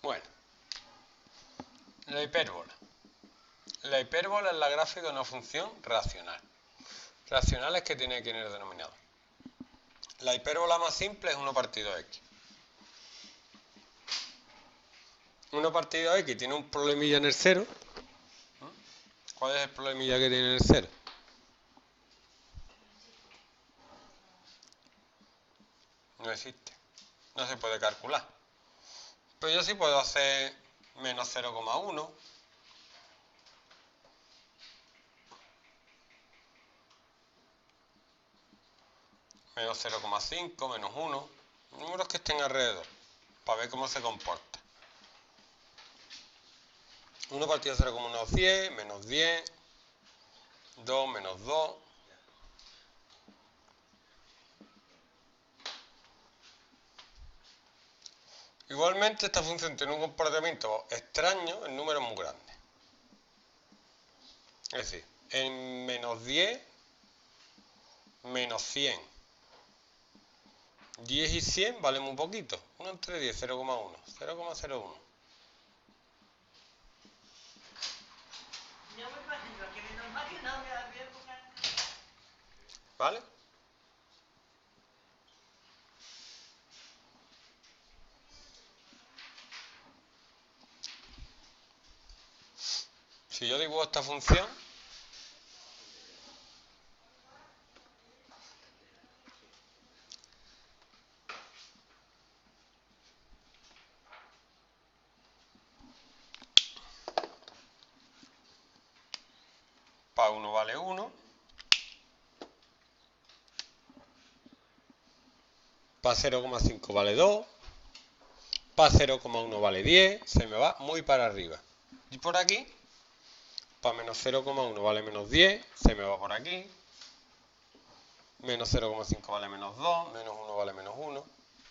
Bueno, la hipérbola. La hipérbola es la gráfica de una función racional. Racional es que tiene aquí en el denominador. La hipérbola más simple es 1 partido x. 1 partido x tiene un problemilla en el cero. ¿Cuál es el problemilla que tiene en el cero? No existe. No se puede calcular. Pero yo sí puedo hacer menos 0,1. Menos 0,5, menos 1. Números que estén alrededor. Para ver cómo se comporta. 1 partido 0,1 es 10, menos 10. 2 menos 2. Igualmente esta función tiene un comportamiento extraño en números muy grandes. Es decir, en menos 10, menos 100. 10 y 100 valen muy poquito. 1 entre 10, 0,1. 0,01. ¿Vale? Si yo dibujo esta función, para 1 vale 1, para 0,5 vale 2, para 0,1 vale 10, se me va muy para arriba. Y por aquí, para menos 0,1 vale menos 10, se me va por aquí. Menos 0,5 vale menos 2, menos 1 vale menos 1.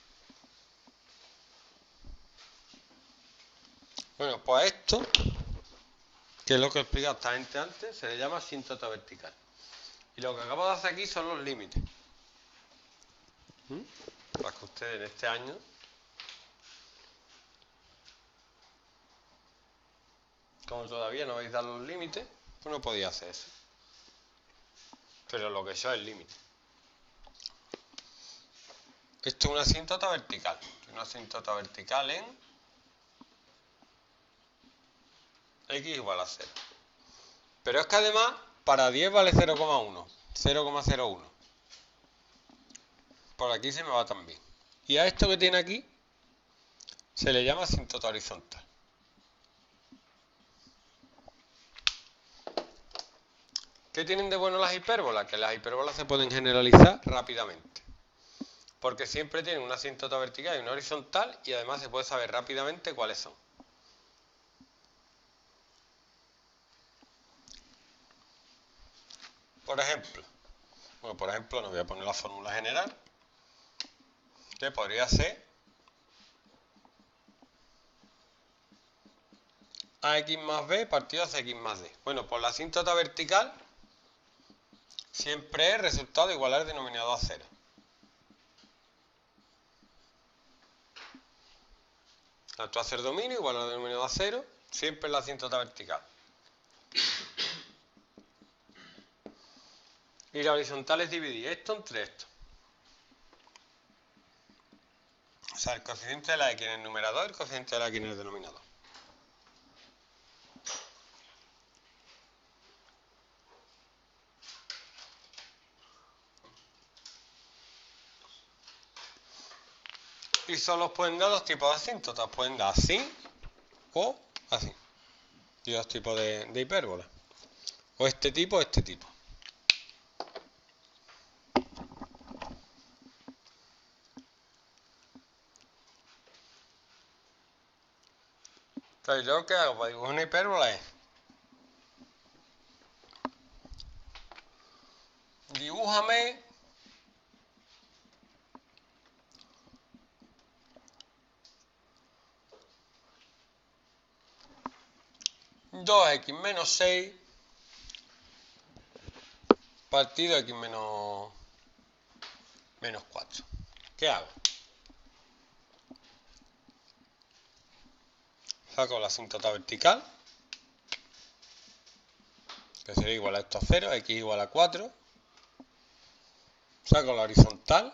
Bueno, pues a esto, que es lo que he explicado exactamente antes, se le llama asíntota vertical. Y lo que acabo de hacer aquí son los límites. Para que ustedes en este año, como todavía no habéis dado los límites, pues no podía hacer eso. Pero lo que eso es el límite. Esto es una asíntota vertical. Una asíntota vertical en x igual a 0. Pero es que además, para 10 vale 0,1. 0,01. Por aquí se me va también. Y a esto que tiene aquí, se le llama asíntota horizontal. ¿Qué tienen de bueno las hipérbolas? Que las hipérbolas se pueden generalizar rápidamente. Porque siempre tienen una asíntota vertical y una horizontal y además se puede saber rápidamente cuáles son. Por ejemplo, no voy a poner la fórmula general, que podría ser ax más b partido hacia x más d. Bueno, por la asíntota vertical siempre es resultado igual al denominador a 0. Tanto hacer dominio igual al denominador a 0, siempre es la asíntota vertical. Y la horizontal es dividir esto entre esto. O sea, el coeficiente de la x en el numerador y el coeficiente de la x en el denominador. Y solo pueden dar dos tipos de asíntotas. Pueden dar así o así. Y dos tipos de hipérbola. O este tipo o este tipo. Entonces, yo lo que hago para dibujar una hipérbola es dibújame dos x menos 6 partido x menos 4. ¿Qué hago? Saco la asíntota vertical, que sería igual a esto a 0, x igual a 4. Saco la horizontal,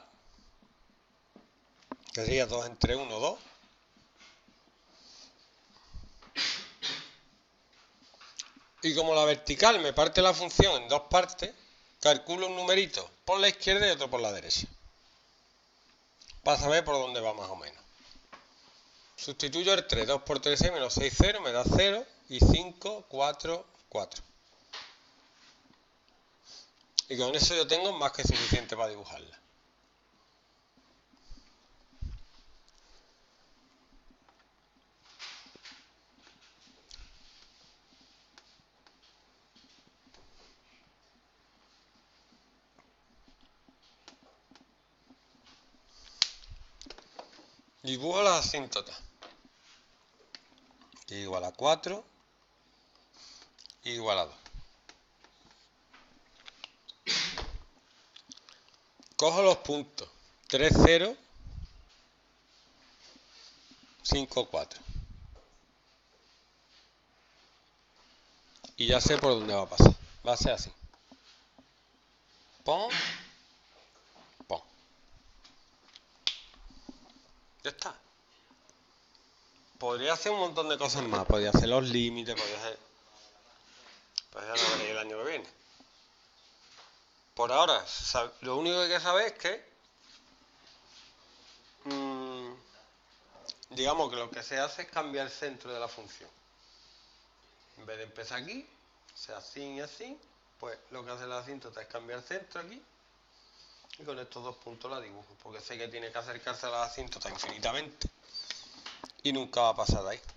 que sería 2 entre 1, 2. Y como la vertical me parte la función en dos partes, calculo un numerito por la izquierda y otro por la derecha, para saber por dónde va más o menos. Sustituyo el 3, 2 por 3, 6 menos 6, 0, me da 0, y 5, 4, 4. Y con eso yo tengo más que suficiente para dibujarla. Dibujo las asíntotas. Y igual a 4, y igual a 2. Cojo los puntos 3, 0, 5, 4. Y ya sé por dónde va a pasar. Va a ser así. Pon, pon. Ya está. Podría hacer un montón de cosas más. Podría hacer los límites, podría hacer... Pues ya lo veréis el año que viene. Por ahora, lo único que hay que saber es que digamos que lo que se hace es cambiar el centro de la función. En vez de empezar aquí, sea así y así, pues lo que hace la asíntota es cambiar el centro aquí, y con estos dos puntos la dibujo, porque sé que tiene que acercarse a la asíntota infinitamente y nunca va a pasar de ahí.